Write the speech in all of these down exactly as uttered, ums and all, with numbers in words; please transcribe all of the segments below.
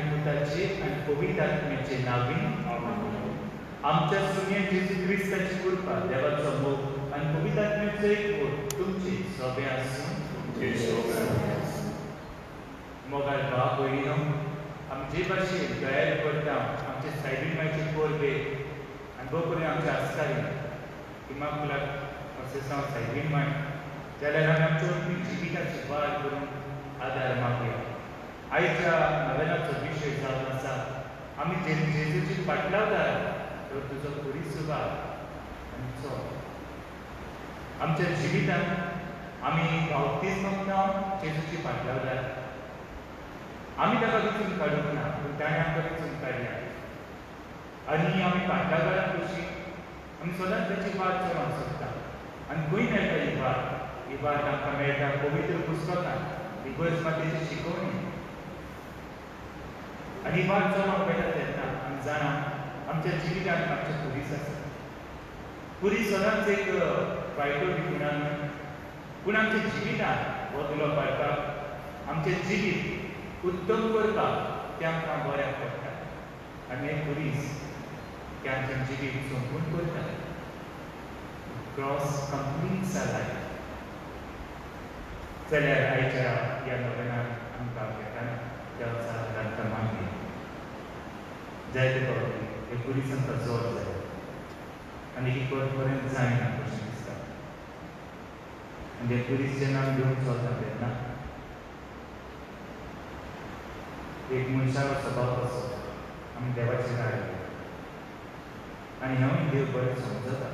आनी पुताचे आनी पवित्र आत्म्याचे नावीन आमच्या सुन्य जेजू क्रिस्ताची कृपा देवाचो मोग आनी पवित्र आत्म्याचो एक तुमचे सोबे आसूं मोगाळ भाव भयणीनो आमी जे भाशेन दयाळ करता आमचे सायबीण मायचे कोरबे आनी भोव करून आमचे आस्कारी इमाकुलाक अशें सांग सायबीण माय जाल्यार आमी आमच्या जिविताची वाड करून आदार मागया आयच्या नव्यानाचो विशय जावन आसा आमी जे जेजूची फाटलावदार तर तुजो बरी सुवात आनी चो आमच्या जिवितांत आमी बावतिस्माक नांव जेजूची फाटलावदार आमी ताका विचून काडूंक ना पूण ताणें आमकां विचून काडल्या आनी आमी फाटलावदारां कशीं आमी सदांच ताची वाट चलोवंक सोदता आनी खंय मेळटा ही वाट ही वाट आमकां मेळटा पवित्र पुस्तकांत इगर्ज मातेची शिकवणी आनी वाट चलोवंक मेळटा तेन्ना आमी जाणा आमच्या जिवितांत आमचे पुलीस आसा पुलीस सदांच एक वायटो विकुणान पूण आमच्या जिवितांत हो तुलो पाडपाक आमचें जिवीत उत्तम करपाक तें आमकां बऱ्याक पडटा आनी हे पुलीस ते आमचें जिवीत संपूर्ण करता क्रॉस कंप्लीट्स आवर लायफ जाल्यार आयच्या ह्या नव्यानाक आमकां घेताना देवाचा रांता मागली जायते फावटी हे पुलिसांका जोर जाय आनी ही परत पर्यंत जायना कशें दिसता आनी हे पुलीस जेन्ना आमी घेवन चलता तेन्ना एक मनशाचो स्वभाव कसो आमी देवाची राय आनी हांव देव बरें समजता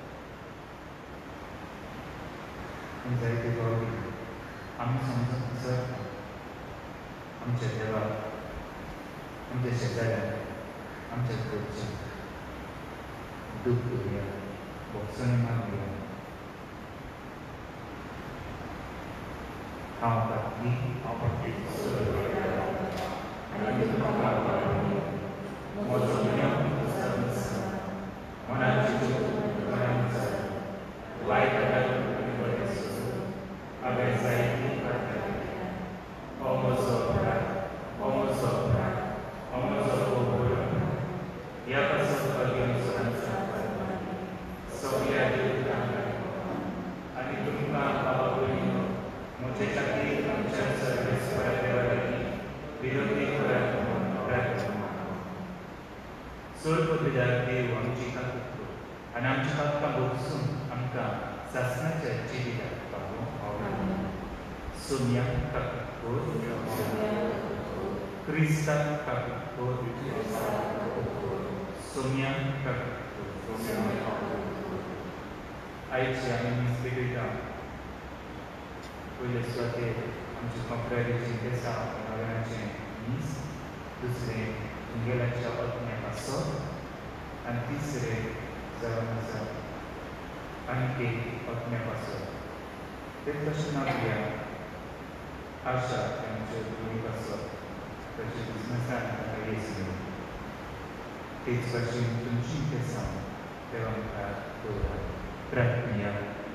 आनी जायते फावटी आमी समजून विसरता आमच्या देवाक आमच्या शेजाऱ्याक आमच्या घरच्यांक दूख करुया भोगसणी मागुया हांव पातली हांव पातली म्हजो मनाची वायट आनी बरें हांवें जायती हो म्हजो हो म्हजो हो म्हजो ह्या पासून सगळ्या आनी तुमकां बाबा भयणीनो म्हजे खातीर आमच्या सर्वेस्परा देवा लागीं विनंती करात म्हणून प्रार्थना सर्वपिदार देव आमची खातीर कर आनी आमच्या पातकां भोगसून आमकां सासणाच्या जिविताक पावोवं सोम्याक खातीर क्रिस्ताक खातीर सोम्याक खातीर आयची आमी मीस बेगयता पयले सुवातेर आमचे कंप्रेरीची केसां नव्यानाचें मीस दुसरें इंगेलाच्या अग्न्या पासो आनी तिसरें जावन आसा आनीक एक अग्न्या पासो ते तशें नागया आशा तांच्यो दोनी पासो तशें बिजनसान ताका येसले तेच भाशेन तुमचीं केसां देवा मुखार दवरात प्रार्थना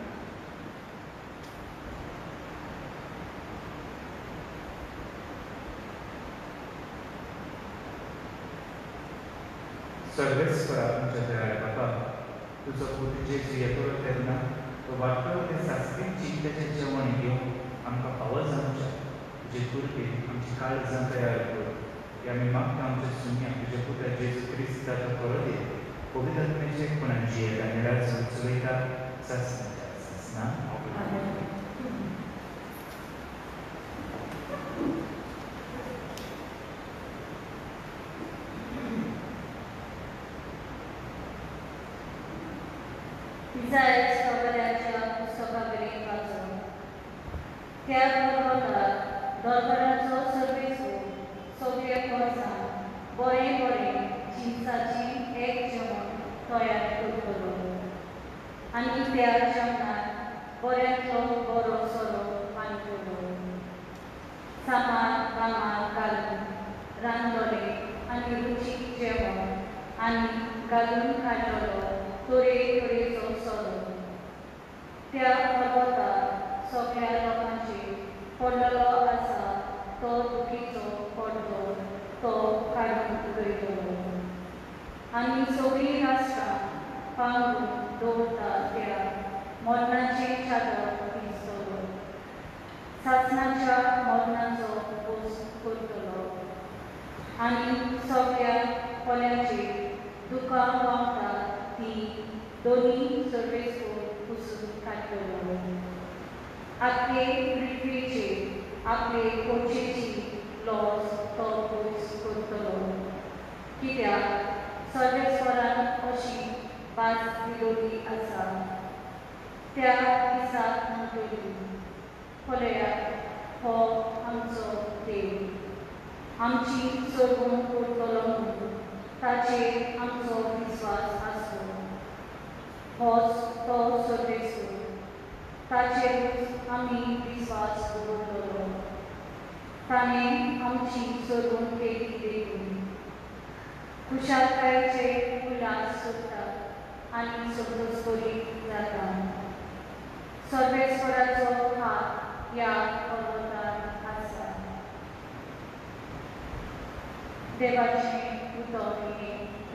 सर्वेस्परा आमच्या दयाळ्या बाबा तुजो पुत जेजू येतलो तेन्ना तो वाडटलो ते सासरीन चिंतेचें जेवण घेवन आमकां फावो जावचें तुजे कुर्बेन आमची काळजां तयार कर ते आमी मागता आमच्या सुन्याक तुज्या पुता जेजू क्रिस्ताचो खरो देव पवित्र आत्म्याचे एकपणान जियेता आनी राजून चलयता सासणाच्या सासणां Izaia scopercia pustokaverin वाचून त्या पर्वतार दरबाराचो सर्वेसो सगळे वर्सां बरें बरें चिंचाची एक जेवण तयार करतलो आनी त्या जेवणात बऱ्यांतलो बरो सोरो बांदतलो सामार कामार घालून रांदतले आनी रुचीक जेवण आनी घालून खातलो तोरे तरेचो सोरो त्या पर्वतार सगळ्या लोकांचेर पडलेलो आसा तो दुखीचो पडलो तो पळयतलो आनी सगळीं राष्ट्रां पांगून दवरता त्या मरणाची चादर न्हेसतलो सासणाच्या मरणाचो पोस करतलो आनी सगळ्या कोल्याचेर दुखां वांगडा ती दोनी सर्वेस्को पुसून काडटलो आख्खे पृथ्वीचेर आपले खोशेची लॉस तो पयस करतलो कित्याक सर्वेस्वरान अशी बाज विरोधी आसा त्या दिसाक म्हणटली पळयात हो आमचो देव आमची सरवण करतलो म्हणून ताचेर आमचो विस्वास आसलो होच तो सर्वेस्वर ताचेरूच आमी विस्वास दवरतलो ताणें आमची सरवण केली देखून खुशालकायेचे उल्हास सोडटात आनी सगळोच बरी जाता सर्वेस्वराचो हात ह्या पर्वतार आसा देवाचें उतर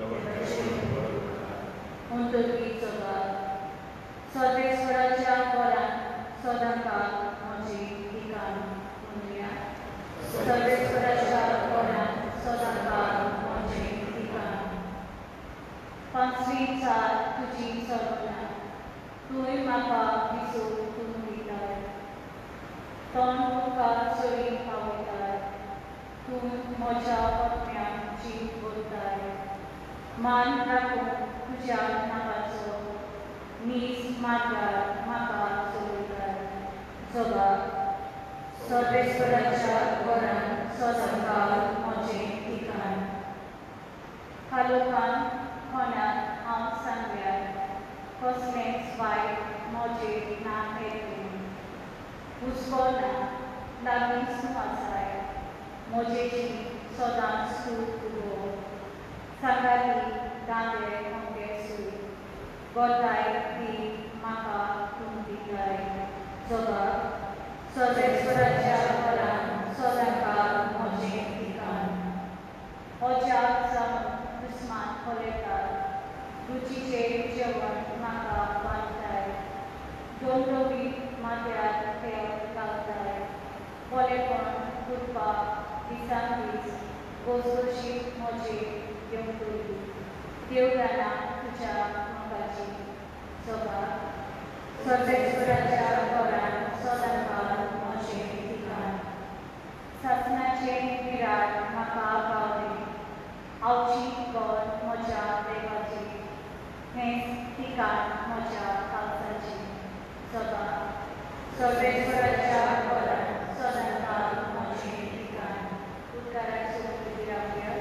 म्हणटकीर जगात सर्वेस्वराच्या घरान सदांकाळ म्हजें ठिकाण म्हणया सर्वेस्वराच्या घरान सदांकाळ म्हजें ठिकाण पांचवी चार तुजी सर्वना तुवें म्हाका विसर करून दिताय तोंड तुका चोरी पावयताय तूं म्हज्या पत्न्याक जीव भरताय मान राखून तुज्या नांवाचो मीस मारल्यार म्हाका चलयताय जगा सर्वेस्वराच्या घरान सदांकाळ म्हजें ठिकाण कालोखान कोणाक हांव सांगल्यार कसलेंच वायट म्हजेर ना येतलें हुस्को ना लागींच तूं आसाय म्हजें जीव सदांच तूं उबो सकाळीं दांदे मोटे सूय गोठाय ती म्हाका तूं दिताय जगा सर्वेस्वराच्या घरान सदांकाळ म्हजें ठिकाण हो जग जावन दुस्मान पळयतात रुचीचें जेवण म्हाका बांदताय दोंडोबीत माथ्यार तेल घालताय बरेपण करपाक दिसान दीस गोसगोशीत म्हजें येवतली देवदाना तुज्या मोगाची जगा सर्वेस्वराच्या घरान सदांकाळ म्हजें ठिकाण सासणाचें विराट म्हाका गावलें आवची घर म्हज्या देवाचें हेंच ठिकाण म्हज्या काळजाचें जगा सर्वेस्वराच्या घरान सदांकाळ म्हजें ठिकाण उद्गाराचो विराव्य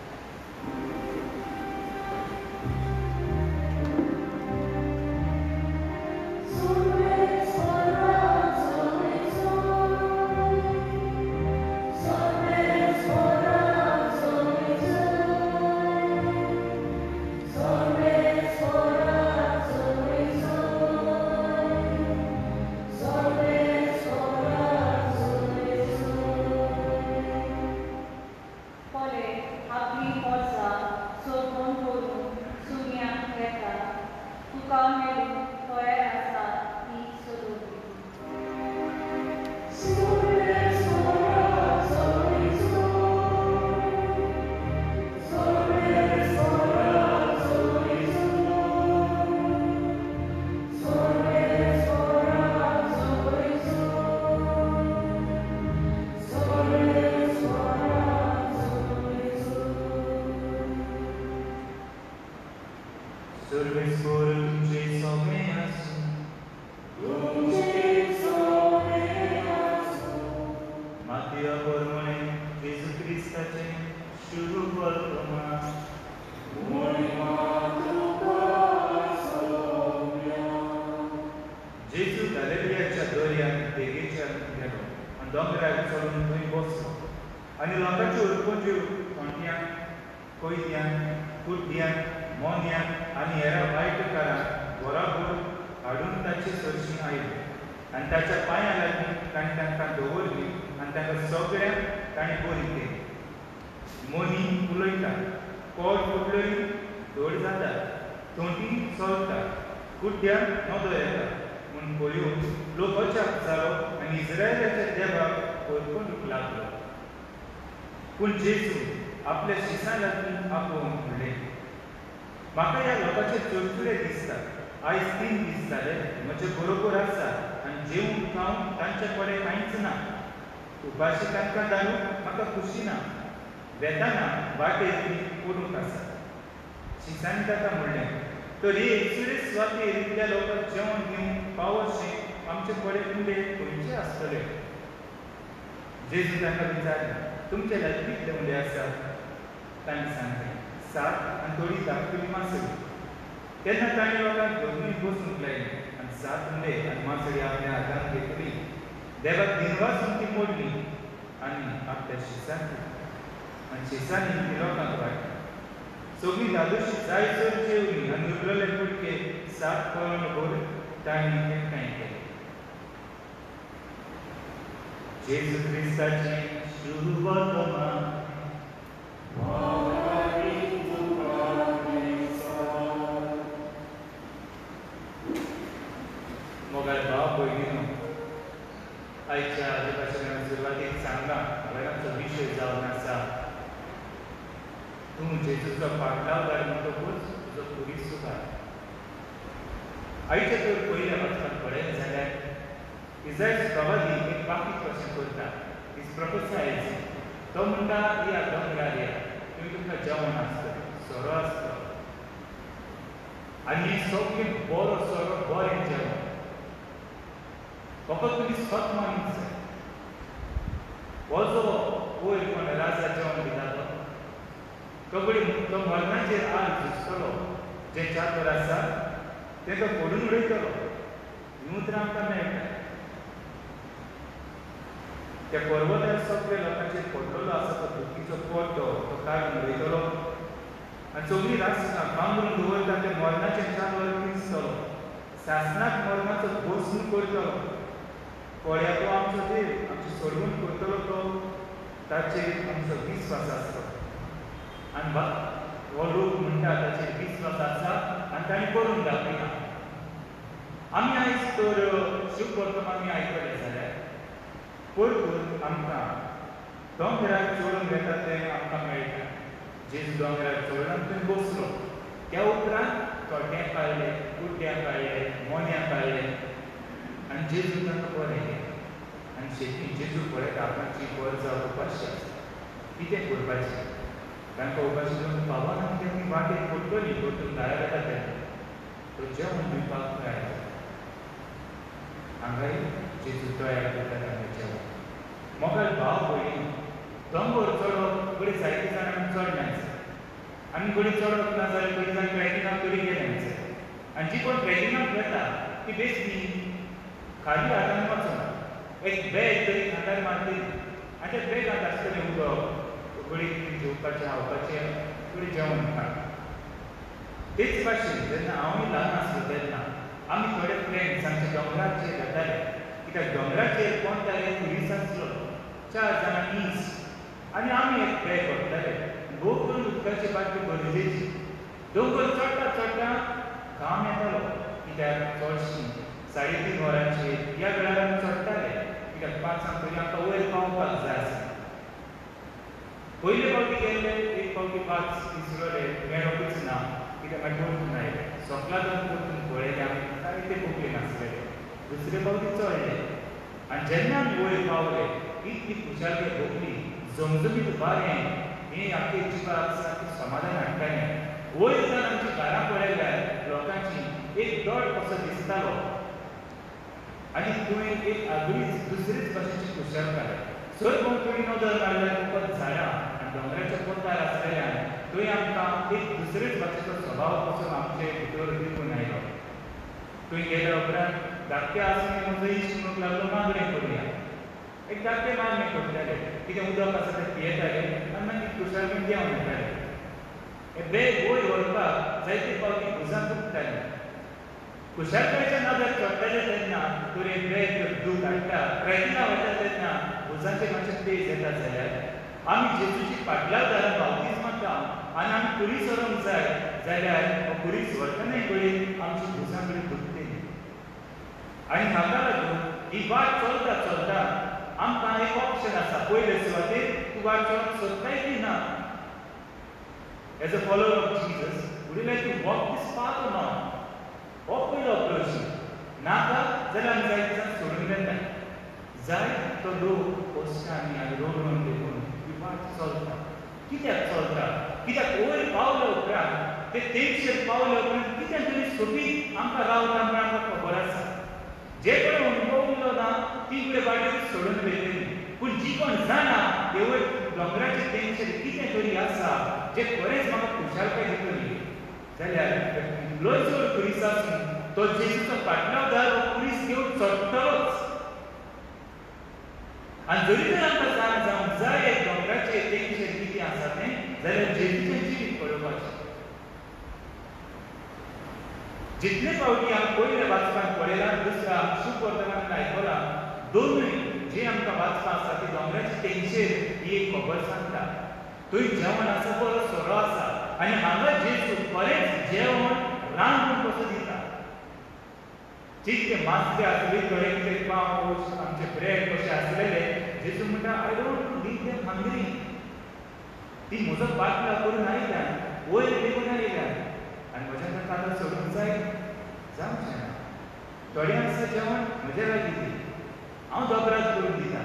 आनी लोकांची उरपाच्यो कोणट्यांक कोयत्यांक कुड्ड्यांक मोन्यांक आनी हेर वायट कारांक बरोबर हाडून ताची सरशी आयली आनी ताच्या पांयां लागीं ताणें तांकां दवरली आनी तांकां सगळ्यांक ताणें बरी केली मोनी उलयता कोड फुटलोय दोड जाता तोंडी सोलता कुड्ड्यान नोदो येता म्हूण पळोवन लोक अजाप जालो आनी इस्रायलाच्या देवाक परतून लागलो. पूण जेजू आपल्या शिसां लागून आपोवन म्हणलें, म्हाका ह्या लोकांचे चडचुडे दिसता. आयज तीन दीस जाले म्हजे बरोबर आसा आनी जेवून खावन तांचे कडेन कांयच ना. उपाशी तांकां धाडूंक म्हाका खुशी ना. वेताना वाटेर ती पडूंक आसा. शिसांनी ताका म्हणलें, तर हे सुरेश वाटेर इतल्या लोकांक जेवण दिवंक पावोशें आमचे कडेन उंडे खंयचे आसतले? जेजू तांकां विचारलें, तुमचे लागीं कितले उंडे आसात? तांणी सांगलें, सात आनी थोडी धाकटुली मासळी. तेन्ना ताणें लोकांक दोनूय बसूंक लायली आनी सात उंडे आनी मासळी आपल्या हातांत घेतली. देवाक दिनवासून ती मोडली आनी आपल्या शिसांक दिली आनी शिसांनी ती लोकांक वाटली. सगळीं धादोशी जायसर जेवली आनी उरलेले कुडके सात कळण भर तांणी एकठांय केले. जेजू क्रिस्ताची शुभ वर्तमान. मोगाळ भाव भयणीनो, आयच्या आदिवासी सुरवातेक सांगला हांवें आमचो विशय जावन आसा. तूं जेजूचो पाटलावदार म्हणटकूच तुजो पुरी सुखार. आयच्या तर पयल्या वचपाक पळयत जाल्यार इसायास प्रवादी एक वाक्य कशें करता. इज प्रोफेसायज. तो म्हणटा, या दोंगरार या, थंय तुमकां जेवण आसतलें, सोरो आसतलो आनी सगळें बरो सोरो बरें जेवण. फकत तुमी स्वत मानूंक जाय. हो जो वयर कोण राजा जेवण दिता तो कबडी तो मरणाचेर आड झुजतलो. जे चाकर आसा ते तो फोडून उडयतलो. न्हूच आमकां मेळटा. त्या पर्वतार सगळे लोकांचेर पडलेलो आसा तो दुखीचो पड्डो तो काडून उडयतलो आनी सगळीं रासनां बांदून दवरता ते मरणाचें चाकर पिंजतलो. सासणाक मरणाचो भस्म करतलो. कोळ्याचो आमचो देव आमची सोडवण करतलो तो ताचेर आमचो विस्वास आसतलो. आनी हो लोक म्हणटा ताचेर विस्वास आसा आनी ताणें करून दाखयला. आमी आयज तर शुभ वर्तमान आयकलें जाल्यार परतून आमकां दोंगरार चडून येता तें आमकां मेळटा. जेजू दोंगरार चडून थंय बसलो. त्या उपरांत कोड्ड्यां काडले, कुड्ड्यां काडले, मोन्यां काडले आनी जेजू तांकां बरें केलें. आनी शेती जेजू पळयता आपणाची बर जावप उपाशी आसा. कितें करपाचें? तांकां उपाशी जावन पावना कित्याक ती वाटेर पडटली. परतून घरा येता तेन्ना तो जेवण दिवपाक तयार जाता. हांगाय जेजू तयार करता तांकां जेवण. मोगाळ भाव भयणीनो, दोंगर चडप घडी जायते जाणांक चडनाच आनी घडी चडप ना जाल्यार घडी जाण ट्रॅकिंगाक तरी गेलेच. आनी जी कोण ट्रॅकिंगाक वता ती बेश्टी खाली हातान वचना. एक बॅग तरी हातार मारतली आनी त्या बॅगांत आसतलें उदक, घडी जेवपाचें खावपाचें, घडी जेवण खावप. तेच भाशेन जेन्ना हांवूय ल्हान आसलो तेन्ना आमी थोडे फ्रेंड्स आमच्या दोंगराचेर येताले. कित्याक दोंगराचेर कोण तरी पुलीस आसलो, चार जाणां नीस आनी आमी एक बॅग व्हरताले. भोव करून उदकाची बाटली गरजेची. दोंगर चडटा चडटा घाम येतालो. कित्याक चडशीं साडे तीन वरांचेर ह्या वेळार आमी चडटाले. कित्याक पांचांक तरी आमकां वयर पावपाक जाय आसलें. पयले फावटी गेल्ले एक फावटी पांच इसरोले मेळोकूच ना. कित्याक मागीर परतून आयले. सोंपला जावन परतून पळयले आमी कांय ते पोगले नासलेले. दुसरे फावटी चडले आनी जेन्ना आमी वयर पावले इतली खुशालकी भोगली. जमजमीत वारें हें आमच्या जिवाक सारकें समाधान हाडटालें. वयर जावन आमची घरां पळयल्यार लोकांची एक दोड कसो दिसतालो आनी थंय एक आगळीच दुसरीच भाशेची खुशालकाय. सर भोंवतणी नदर मारल्यार फकत झाडां आनी दोंगराचे पोंतार आसलेल्यान थंय आमकां एक दुसरेच भाशेचो स्वभाव कसो आमचे भितर दिसून आयलो. थंय गेल्या उपरांत धाकटे आसून म्हजो इश्ट म्हणूंक लागलो मागणें करुया. एक धाकटे मागणें करताले. कितें उदक आसा तें पियेताले आनी मागीर खुशालकेन जेवण येतालें. हें बॅग वयर व्हरपाक जायते फावटी भुजां दुखतालीं. खुशालकायेच्या नादार चडटाले तेन्ना तर एक बॅग दूख हाडटा. ट्रॅकिंगाक वता तेन्ना भुजांचे मातशें पेज येता जाल्यार आमी जेजूची पाटलाव दारां बावतीज मारता आनी आमी पुलीस व्हरोंक जाय जाल्यार पुलीस व्हरतना कडेन आमची भुसां कडेन दुखतली आनी हाका लागून ही वाट चलता चलता आमकां एक ऑप्शन आसा पयले सुवातेर तूं वाट चलूंक सोदताय की ना as a follower of Jesus would you like to walk this path or not हो पयलो प्रश्न नाका जाल्यार आमी जाय दिसान सोडून येता जाय तो लोक पोस्टांनी आनी रोड रोवन देखून ही वाट चलता कित्याक चलता कित्याक वयर पावले उपरांत ते तेंचेर पावले उपरांत कितें तरी सोबीत आमकां रावता म्हण आमकां खबर आसा जे कोण अनुभव उरलो ना ती कडेन वाटेर सोडून वयतली पूण जी कोण जाणा हे वयर दोंगराचेर तेंचेर कितें तरी आसा जे खरेंच म्हाका खुशालकाय दितली जाल्यार कितलोय चड पुलीस आसूं तो जेजूचो फाटल्यान हो पुलीस घेवन चडटलोच आनी जरी तर आमकां जाण जावंक जाय एक दोंगराचेर तेंचेर कितें आसा तें जाल्यार जेजूचें जिवीत पळोवपाचें जितले फावटी आमी पयले वाचपाक पळयलां दुसरा शुभ वर्तमानांत आयकलां दोनूय जे आमकां वाचपाक आसा ते दोंगराचे तेंचेर ही एक खबर सांगता थंय जेवण आसा बरो सोरो आसा आनी हांगा जेजू खरेंच जेवण रांदून कसो दिता जितके मास्ते आसले थोडे कितें पाव आमचे ब्रेड कशें आसलेले जेजू म्हणटा I don't leave them hungry ती म्हजो बाटला करून आयल्या वयर देखून आयल्या आनी म्हज्या खातीर आतां सोडूंक जाय जावचें ना थोडें आसा जेवण म्हज्या लागीं दी हांव दोबरात करून दितां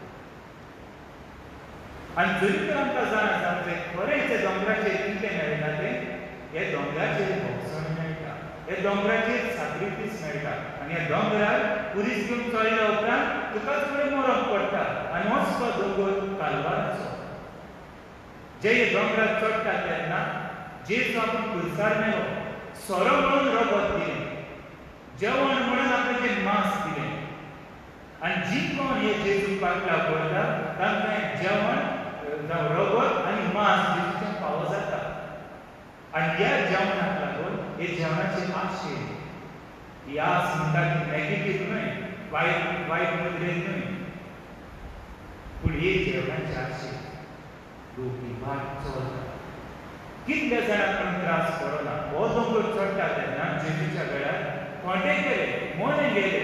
आनी जरी तर आमकां जाण आसा आमचें खरेंच तें दोंगराचेर कितें मेळटा तें हे दोंगराचेर भोगसण मेळटा हे दोंगराचेर सॅक्रिफीस मेळटा आनी ह्या दोंगरार पुलीस घेवन चडल्या उपरांत तुकाच कडेन मरप पडटा आनी होच तो दोंगर कालवाराचो जे हे दोंगरार चडटा तेन्ना जेजू आपूण खुरसार मेलो सोरो म्हणून रगत दिलें जेवण म्हणून आपणाचें मांस दिलें आनी जी कोण हे जेजू फाटल्या पळयता तांकां हें जेवण जावं रगत आनी मांस जेजूचें फावो जाता आनी ह्या जेवणाक लागून हे जेवणाची आशेर ही आस म्हणटा ती नॅगेटीव न्हय वायट वायट नदरेन न्हय पूण हे जेवणाची आशेर लोक ही वाट चलता कितल्या जाणांक पण त्रास पडना हो दोंगर चडटा तेन्ना जेजूच्या वेळार कोंडे गेले मोने गेले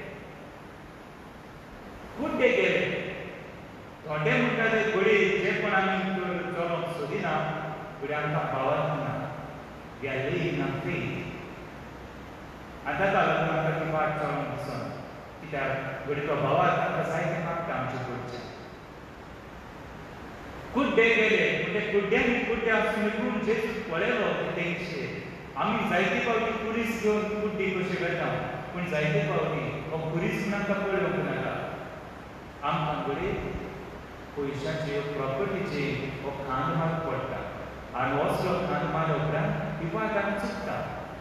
कुड्डे गेले थोडे म्हणटा ते घोडी जे पण आमी चलोवंक सोदिना फुडें आमकां पावत ना we are living on faith आनी ताका लागून आमकां ती वाट चलोवंक दिसना कित्याक घडीचो भावाक आमकां जायतें मागता आमचे कडचें कुड्डे गेले म्हणजे कुड्ड्यांनी कुड्डे आसून पूण जेजू पळयलो तेंचेर आमी जायते फावटी पुलीस घेवन कुड्डी कशें करता पूण जायते फावटी हो पुलीस नाका पळोवंक नाका आमकां कडेन पयशांचे प्रॉपर्टीचे हो खांद मार पडटा आनी असलो खांद मारल्या उपरांत ही वाट आमी चुकता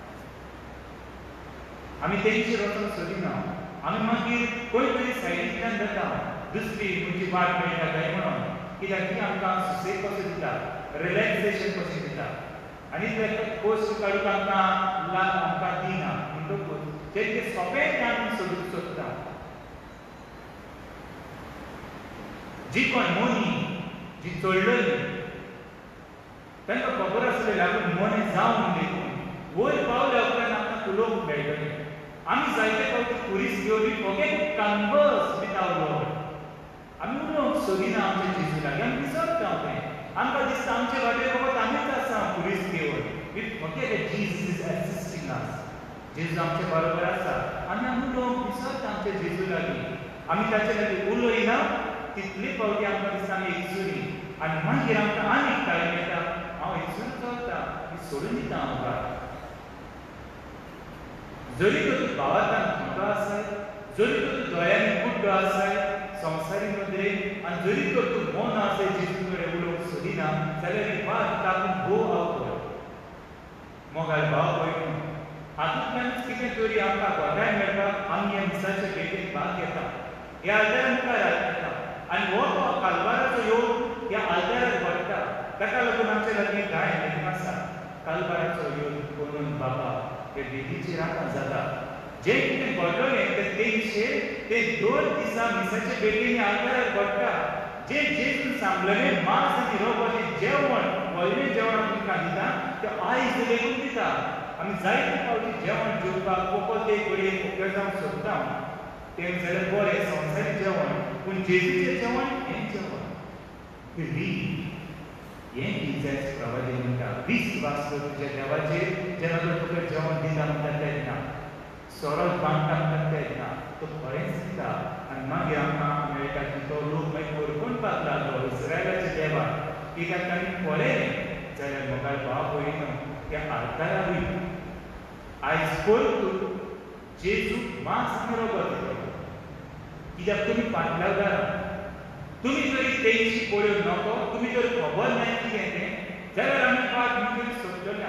आमी तेंचेर वचूंक सोदिना आमी मागीर खंय तरी सायडींतल्यान जाता दुसरी खंयची वाट मेळटा काय म्हणून कित्याक ती आमकां सुसेग कसो दिता रिलॅक्सेशन कशें दिता आनी तेका पोस्ट काडूंक आमकां लाग आमकां दिना म्हणटकूच तें सोंपें आमी सोदूंक सोदता जी कोण मोनी जी चडलेली तांकां खबर आसलें लागून मोने जावन देखून वयर पावल्या उपरांत आमकां उलोवंक मेळटलें आमी जायते फावटी पुलीस घेवन forget converse with our lord आमी उलोवंक सोदिना आमच्या जेजू लागीं आमी विसरता तें आमकां दिसता आमचे वाटेर फकत आमीच आसा पुलीस घेवन we forget Jesus is assisting us जेजू आमचे बरोबर आसा आनी आमी उलोवंक विसरता आमच्या जेजू लागीं आमी ताचे लागीं उलयना तितली फावटी आमकां दिसता आमी एकसुरी आनी मागीर आमकां आनी एक टायम येता हांव एकसुरी चलता ती सोडून दिता आमकां जरी तर तूं भावार्थान खोटो आसाय जरी तर तूं दोळ्यांनी कुड्डो आसाय संवसारी नदरेन आनी जरी तर तूं मौन आसाय जेजू कडेन उलोवंक सोदिना जाल्यार ही वाट तातूंत गो आवट मोगाळ भाव भयणीं हातूंतल्यानच कितें तरी आमकां घोटाय मेळटा आमी ह्या मिसाच्या भेटेक भाग घेता ह्या आदारा मुखार येता आनी हो तो कालवाराचो योग ह्या आदाराक घडटा ताका लागून आमचे लागीं कांय हें आसा कालवाराचो योग करून बाबा हे बेगीचेर आतां जाता जे कितें घडलेलें तें तेंचेर ते दोन दिसां मिसाचे बेगीन आदाराक घडटा जे जेजून सांगलेलें मांस आनी रगत जेवण व्हडलें जेवण आमी आमकां दिता ते आयज लेगून दिता आमी जायते फावटी जेवण जेवपाक फकत एक घडये फुकट जावंक सोदता तें जाल्यार बरें संवसारीक जेवण पूण जेजूचें जेवण हें जेवण बिलीव हें गिजायच प्रवादी म्हणटा विस्वास कर तुज्या देवाचेर जेन्ना तो तुका जेवण दिता म्हणटा तेन्ना सोरोत बांदता म्हणटा तेन्ना तो खरेंच दिता आनी मागीर आमकां मेळटा की तो लोक मागीर परपणपाक लागलो इस्रायलाच्या देवाक कित्याक तांणी पळयलें जाल्यार म्हाका भाव भयणीनो त्या आल्तारा वयली आयज परतून जेजू मांस आनी रगत दितलो कित्याक तुमी फाटल्यान तुमी जरी तेंची पळोवन नको तुमी जर खबर ना कितें तें जाल्यार आमी पाट मुखेल सोदतले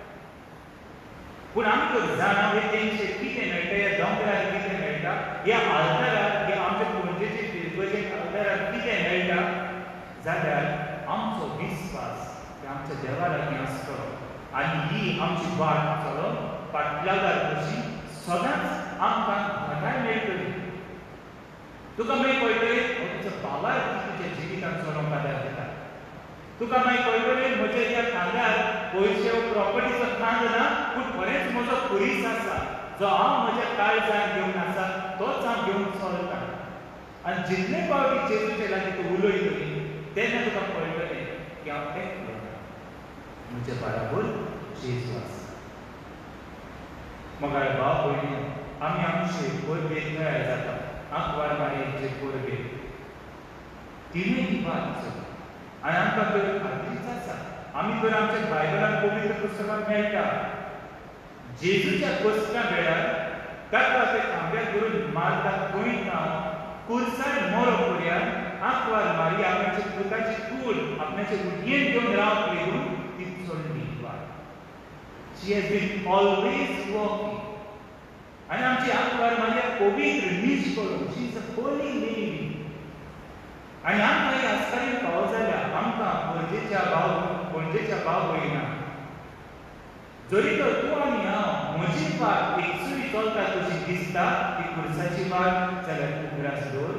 पूण आमी जर जाणा हे तेंचे कितें मेळटा ह्या दोंगरार कितें मेळटा ह्या आल्तारार ह्या आमच्या पणजेचे फिरगोजेक आल्तारार कितें मेळटा जाल्यार आमचो विस्वास हे आमच्या देवा लागीं आसतलो आनी ही आमची वाट चलोवन फाटल्यान कशी सदांच आमकां घटाय मेळटली तुका मागीर कळटलें तुज्या भावार तुज्या जिवितांत चलोवंक आदार दिता तुका मागीर कळटलें म्हज्या ह्या खांद्यार पयशे प्रॉपर्टीचो खांद ना पूण खरेंच म्हजो खुरीस आसा जो हांव म्हज्या काळजान घेवन आसा तोच हांव घेवन चलता आनी जितले फावटी जेजूचे लागीं तूं उलयतली तेन्ना तुका कळटलें की हांव एकलो ना म्हज्या बराबर जेजू आसा म्हाका भाव भयणी आमी आमचे परबेक तयार जाता आंकवार मारयेचे परबे तिनूय दिवात आनी आमकां तर खात्रीच आसा आमी तर आमच्या बायबलान पवित्र पुस्तकांत मेळटा जेजूच्या कश्टा वेळार ताका ते खांब्याक धरून मारता थंय हांव कुर्सार मोरो पर्यंत आंकवार मारी आपणाचे पुताची कूड आपणाचे उडयेन घेवन रावंक लेगून ती चडली वाट she has been always walking आनी आमची आंकवार मारया पवित्र नीज करून she is a holy lady आनी आमकां ही आस्कारीन फावो जाल्यार आमकां पणजेच्या भाव पणजेच्या भाव भयणां जरी तर तूं आनी हांव म्हजी वाट एकसुरी चलता कशी दिसता ती खुर्साची वाट जाल्यार उगडास दवर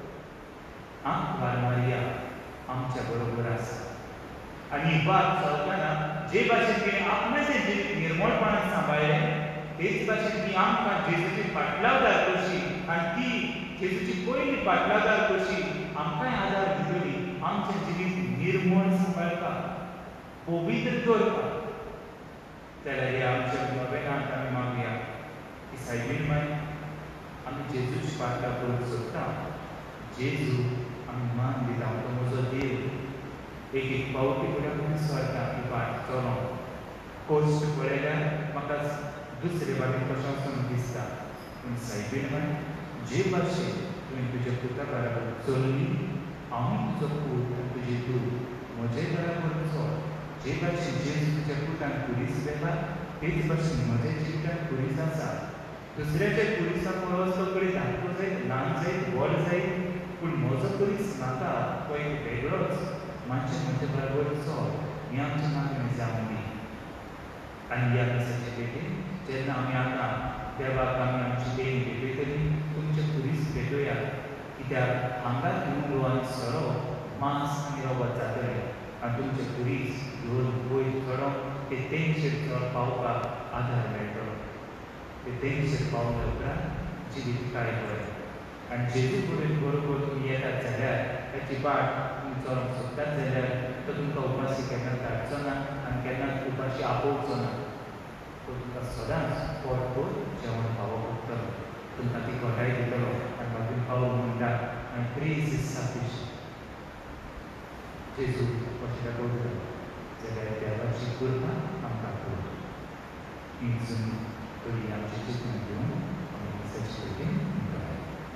आंकवार मारया आमच्या बरोबर आसा आनी ही वाट चलतना जे भाशेन तिणें आपणाचें जिवीत निर्मळपणान सांबाळलें तेच भाशेन ती आमकां जेजूची फाटलावदार कशी आनी ती जेजूची पयली फाटलावदार कशी आमकांय आदार दितली आमचें जिवीत निर्मळ सांबाळपाक पवित्र दवरपाक जाल्यार हे आमच्या नवेनांत आमी मागया की सायबीण माय आमी जेजूची फाटला करूंक सोदता जेजू आमी मान दिता तो म्हजो देव एक एक फावटी फुडें म्हूण सरता ही वाट चलोवंक कोश्ट पळयल्यार म्हाका दुसरे वाटेन कशें वचून दिसता पूण सायबीण माय जे भाशेन तुवें तुज्या पुता बराबर चल्ली हांवूय तुजो पूत आनी तुजी तूं म्हजे बराबर चल जे भाशेन जेजू तुज्या पुतान कुडीस वेता तेच भाशेन म्हज्या जिवितांत कुडीस आसा दुसऱ्याच्या कुडिसा पळोवच तो कडेन धाकटो जायत ल्हान जायत व्हड जायत पूण म्हजो कुडीस म्हाका तो एक वेगळोच मातशें म्हजे बराबर चल हें आमचें मागणें जावं दी आनी ह्या दिसाचे बेगीन जेन्ना आमी आतां देवाक आमी आमची देण भेटयतली तुमचे कुडीस भेटोया कित्याक हांगा न्हू आनी सरो मांस आनी रगत जातलें आनी तुमचे कुडीस घेवन वयर चडोवन ते तेंगशेर चड पावपाक आदार मेळटलो ते तेंगशेर पावले उपरांत जिवीत कांय बरें आनी जेजू कडेन बरोबर तुमी येतात जाल्यार ताची वाट तुमी चलोवंक सोदतात जाल्यार तो तुमकां उपाशी केन्ना धाडचो ना आनी केन्नाच उपाशी आपोवचो ना तो तुमकां सदांच पोटभर जेवण फावो करतलो तुमकां ती घटाय दितलो आनी मागीर पावो म्हणटा आनी प्रेज इज सफिशियंट जेजू कशें दाखयतलो जाल्यार देवाची कृपा आमकां करूं हिंसून तरी आमचे चिंतन घेवन आमी सच करून मुखार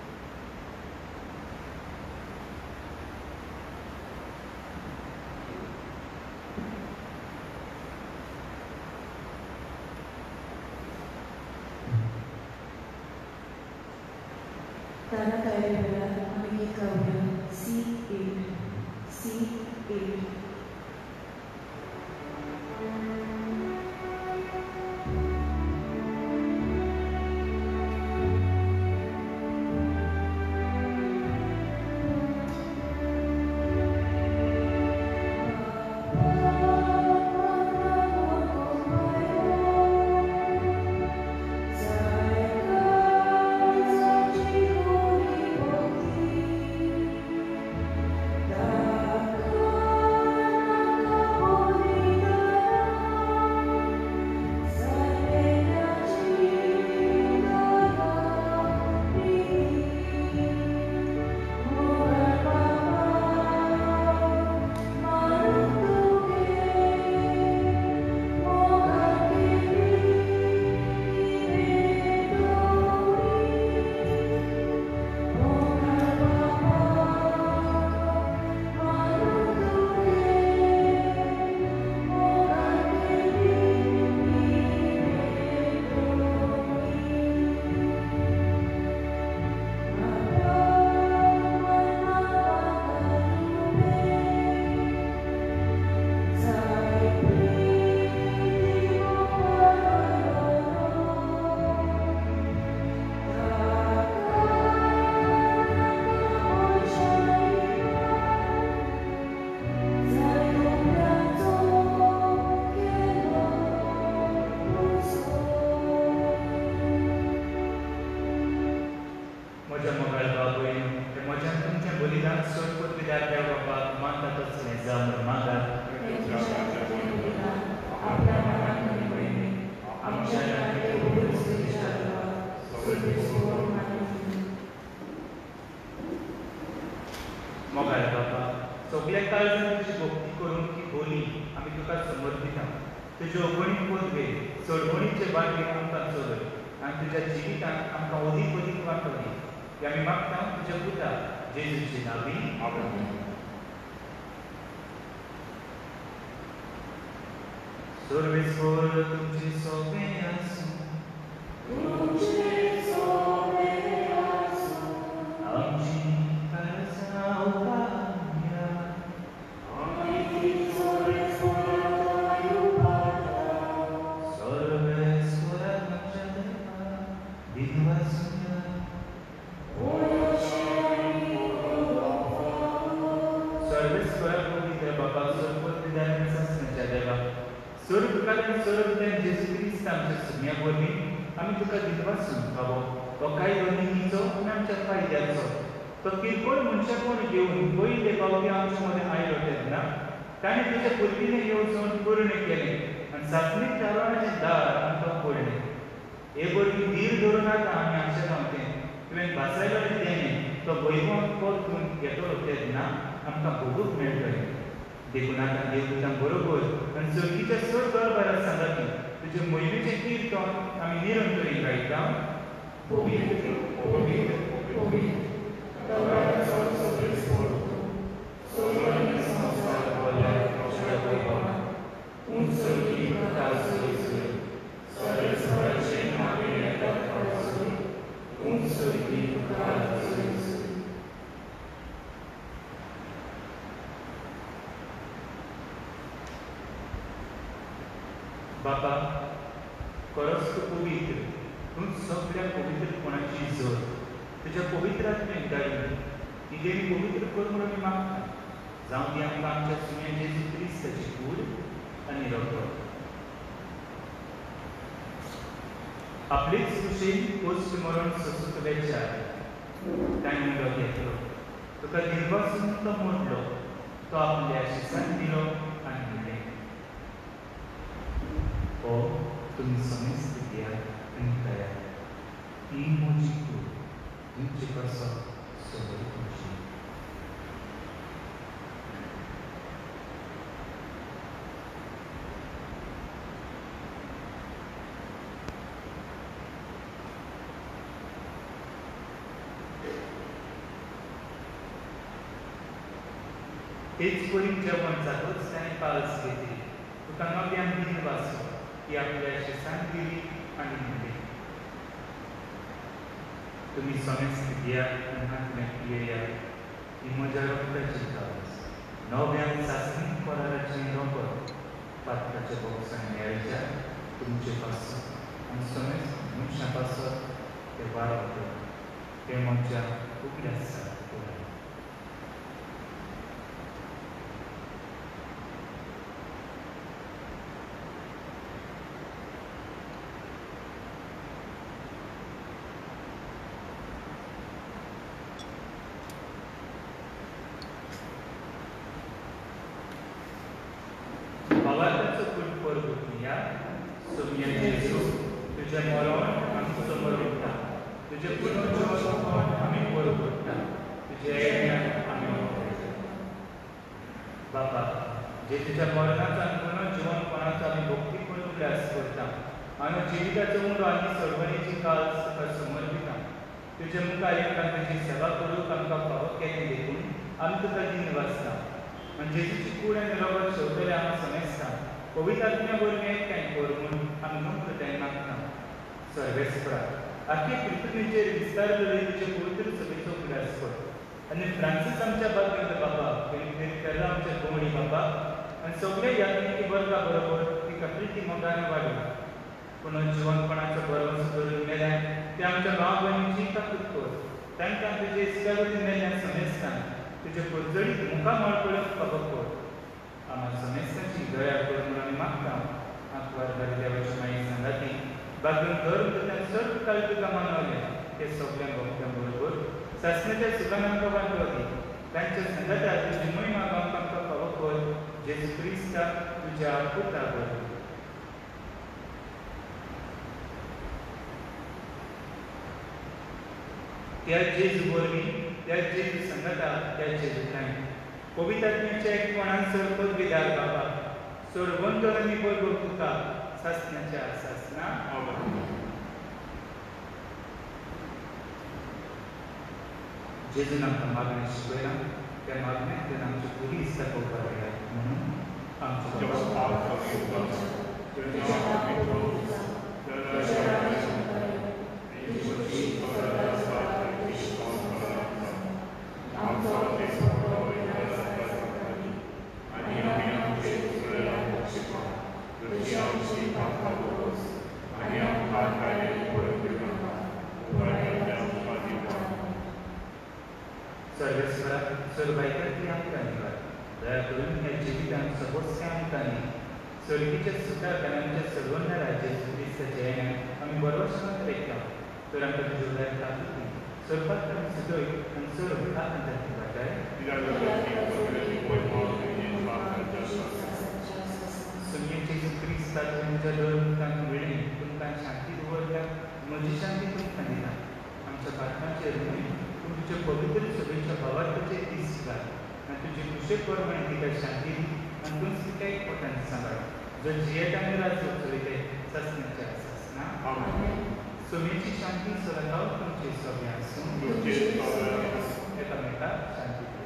तारा तयारी वेळार आमी गीत गावया सी एट सी एट Oh तुका समर्पिता तुज्या अगणीत पदवे चडवणीचे बाटले आमकां चलय आनी तुज्या जिवितांत आमकां अदीक अदीक वांटोवली हे आमी मागता तुज्या पुता जेजूचे नांवी आमेन. सर्वेस्वर तुमचे सगळे आसूं तुमचे सगळे आसूं आमची काळजां उबारया आमी ती सर्वेस्वराक उबारता सर्वेस्वराक आमच्या देवा दिनवासूया सर्वेस्वराक पवित्र बाबा सर्वोच्च विधान शासनाच्या देवा स्वर्ग कालीन सर्वज्ञ जेजू क्रिस्त आमच्या सुन्या वरवीं आमी तुका दिनवासून खावो तो कांय दोनीचो आनी आमच्या फायद्याचो तो किरकोळ मनशां कोण घेवन पयले पावटी आमचे मदें आयलो तेन्ना ताणें तुज्या पुर्विने येवजण पूर्ण केलें आनी सासणीक चालवण्याचें दार आमकां पडलें. हे वरवीं धीर धरून आतां आमी आमचें गांवतें तुवें भासायलें देणें तो वैभव परतून घेतलो तेन्ना आमकां भोगूंक मेळटलें. देखून आतां देव तुज्या बरोबर आनी सर्गीच्या सर दरबारात सांगाती तुजे मोहिमेचें किर्तन आमी निरंतरी गायता. पवित्र पवित्र पवित्र दरबाराचो सर्वेस्वर सर्वांनी संसार भरला तुज्या वैभवान उंच सर्गी कथा सयसर सर्वेस्वराचें नांव येता खंयसर उंच सर्गी कथा सयसर. बाबा खरोच तूं पवित्र तूं सगळ्या पवित्रपणाची जोर तुज्या पवित्र आत्म्याक धाडून ही देणी पवित्र कर म्हणून आमी मागता. जावं ती आमकां आमच्या सुन्या जेजू क्रिस्ताची कूड आनी रगत. आपलीच कुशीन कोश्ट मरण सोंसूंक वेचार ताणें मुलो घेतलो तुका दिनवासून तो मोडलो तो आपल्या शिसान दिलो आनी म्हणलें हो तुमी समेस्त घेयात आनी खायात ही म्हजी कूड तुमचे कसो सगळी तुमची. तेच परीन जेवण जातूच ताणें पालस घेतली तुका नव्यान दिनवासो ती आपल्या शिसान दिली आनी म्हणली तुमी समेस्त घेयात आनी हातम्याक पियेयात ही म्हज्या रगताची कास नव्यान सासणीक कोराराचें रगत पात्राच्या बोक्सान मेळच्या तुमचे पासत आनी समेस्त मनशां पासत ते वाडत ते म्हज्या उगड्या आसात. भावार्थाचो कूड परगुया सोम्या जेजू तुजें मरण आमी समर्पिता तुजें पुनर्जीवन आमी परगुता तुजे येण्याक आमी वळखता. बाबा जेजूच्या मरणाचो आनी पुनर्जीवनपणाचो आमी भक्तीपूर्ण उल्हास करता आनी जिविताचो उंडो आनी सडवणीची काल तुका समर्पिता. तुजे मुखार येवपाक तुजी सेवा करूंक आमकां फावो केलें देखून आमी तुका दिनवासता आनी जेजूची कूड आनी रगत शेवटले आमी समेस्ता पवित्र आत्म्या वरवीं एकठांय कर म्हूण आमी नम्रतायेन मागता. सर्वेस्परा आख्खे पृथ्वीचेर विस्तारलेली तुजे पवित्र सभेचो उल्हास कर आनी फ्रांसीस आमच्या बागेंत बाबा फेर्रा आमच्या गोवणी बाबा आनी सगळे यात्रिकी वर्गा बरोबर तिका प्रिती मोगान वाडय. पुनर्जीवनपणाचो भरवंसो धरून मेल्यान ते आमच्या भाव भयणीची ताकूद कर तांकां तुजे इश्टागती मेल्यान समेस्तान तुजे परजडीक मुखार मळपळूंक फावो कर. आम्हा समेस्ताची दया कर म्हणून आमी मागता. आंकवार देवाची माई सांगाती बागेन धर्म तुज्यान सर्व काळ तुका मानवले ते सगळ्या भक्तां बरोबर सासणाच्या सुखान आमकां वांटोवली तांच्या संगता तुजी महिमा गावंक आमकां फावो कर जेजू क्रिस्ता तुज्या पुता वरवीं. त्या जेजू वरवीं त्या जेजू संगता त्या जेजूंतल्यान पवित्र आत्म्याच्या एकपणान सर्व विदार बाबा सोरबोंदोरनी बोलबो तुका सासण्याच्या सासना जेजून आमकां मागणें शिकयलां त्या मागण्यांतल्यान आमची पुरी इस्ता पळोवपाक मेळ्ळ्या म्हणून सर्वेश्वरा सर्वायकांतली आमकां निवार दया करून ह्या जिवितांत समस्या आमकां न्ही सर्गीच्या सुखाक आनी आमच्या सर्वन्न राज्याच्या दिसाच्या येण्याक आमी बरोवसात वेखता तर आमकां तुज्यो दया तातूंत सर्वात आमी सुदय आनी सर्व आनंदाची वाटाय सुन्येचे क्रिस्ताचे म्हज्या दोन वेळी तुमकां शांती दवरता म्हजी शांती तुमकां दिता आमच्या पात्राचेर न्हय पूण तुज्या पवित्र सभेच्या भावार्थाचे दीस घाल आनी तुजे कुशेक परमाणे तिका शांती दी आनी तूं तिका एक पोटान सांबाळ जो जियेत आनी राजो चलयते सासण्याच्या सासना सोमेची शांती सदांकाळ तुमचे सभे आसूं एकामेकाक शांती दी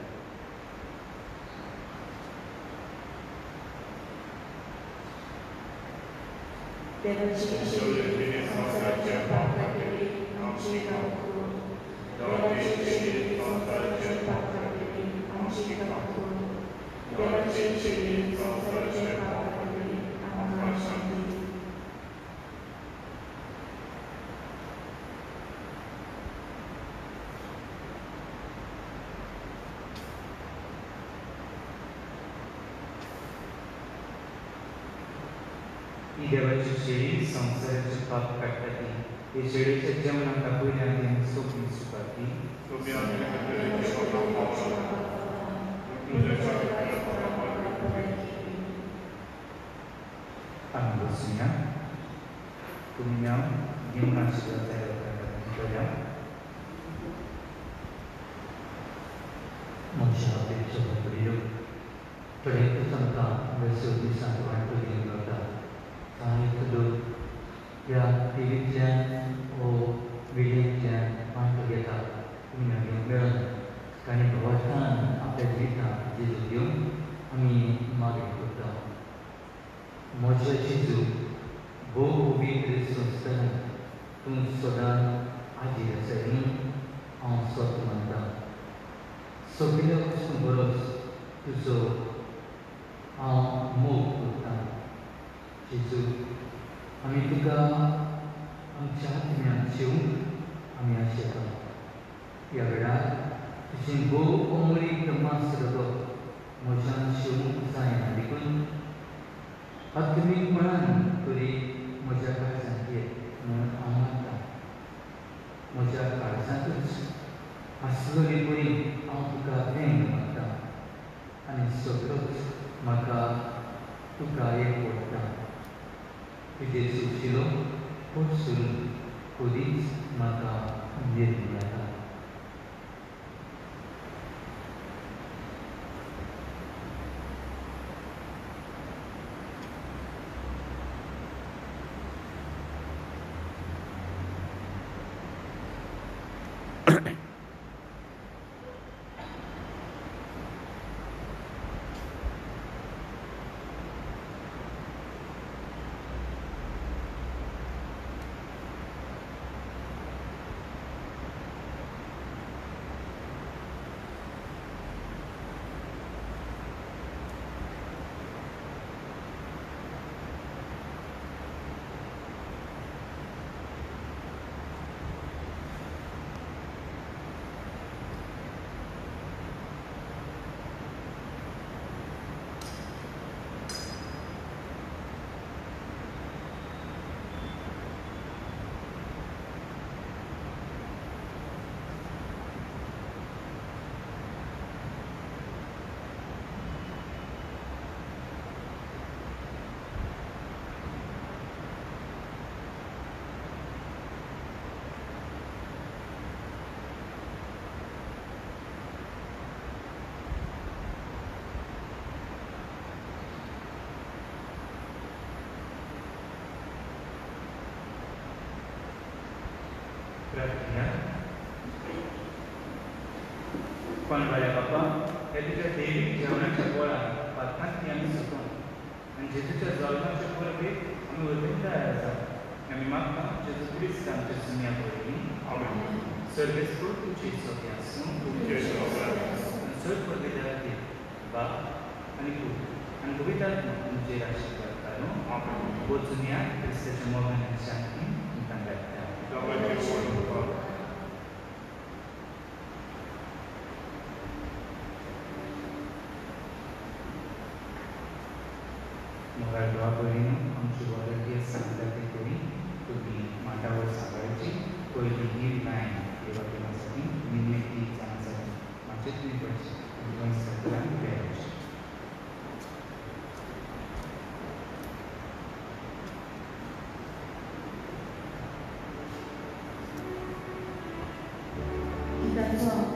देवाची संसाराच्या पापाखाली आमची काप करून देवाची संसाराच्या पापाखाली आमची काप करून देवाची संसाराच्या पापाखाली आमकां शांती दी ही देवाची शेळी संसाराचे पाप काडटा ती हे शेळीच्या जेवणाक दाखयल्यान तें सोपी सुपाती आमी बसूया तुमी हांव घेवन आशिल्लो तयार मनशां अपेक्षा पडयो थोडे तांकां वैसव दिसांत वांटो घेवन वता कांय लोक ह्या टिवींतल्यान वो विडियोंतल्यान वांटो घेता पूण घेवंक मेळना ताणें भवार्थान आपल्या जिवितांत जेजू घेवन आमी मागणी करता म्हज्या जेजू भोव पवित्र संस्थान तूं सदांच हाजीर आसा न्ही हांव सत मानता सगळ्या वस्तू परस तुजो हांव मोग करतां जेजू आमी तुका आमच्या आत्म्यान शिवूंक आमी आशेता ह्या वेळार तुजें भोव अमरीक मास रगत म्हज्यान शिवूंक जायना देखून आत्मीकपणान तरी म्हज्या काळजांत ये म्हणून हांव मागतां म्हज्या काळजांतूच आसलेली बरी हांव तुका वेंग मागतां आनी सगळोच म्हाका तुका एक पडटा तुजे सुशिलो पसून कधीच म्हाका निर्मी जाता प्रार्थना कोणवाड्या बापा हे तुझ्या दैविक जेवणाच्या बोळात पात्रांनी आम्ही सुटून आणि जेजूच्या जल्माच्या परबे आम्ही उरवेन तयार आसा आम्ही मागता जेजू क्रिस्त आमच्या सुन्या पडली सर्वेस्पूर तुझी सोपी आसूं चड परबेदार बाप आनी पूत आनी पवित्रात्मा तुमचेर आशिर्वाद करूं वो दुनिया क्रिस्ताच्या मोगान शांती तुमकां धाडटा मोगाळ देवा बळीनो आमची वैद्यकीय संगती करी तुम्ही माटावर सांभाळची पयली हीर नाय देवा देवासाठी निमित्ती जाण्यासाठी मागचे तुम्ही पडचे आणि सगळ्यांना प्यायचे That's all.